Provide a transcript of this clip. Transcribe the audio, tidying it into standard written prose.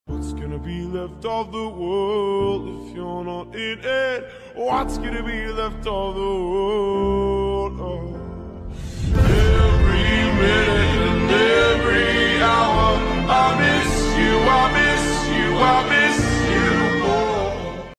What's gonna be left of the world if you're not in it? What's gonna be left of the world? Oh.